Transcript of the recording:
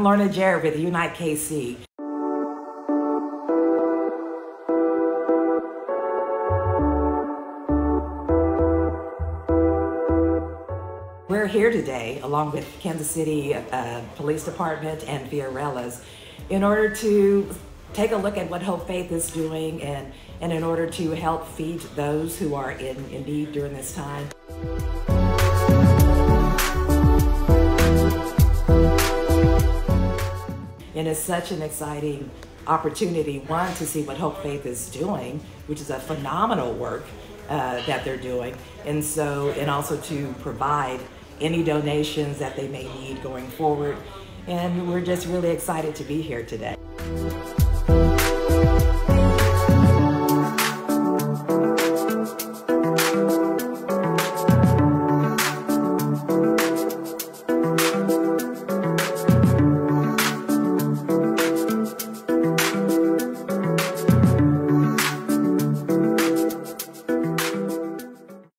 I'm Lorna Jarrett with Unite KC. We're here today, along with Kansas City Police Department and Fiorellas, in order to take a look at what Hope Faith is doing and in order to help feed those who are in need during this time. And it's such an exciting opportunity, one, to see what Hope Faith is doing, which is a phenomenal work that they're doing, and also to provide any donations that they may need going forward. And we're just really excited to be here today.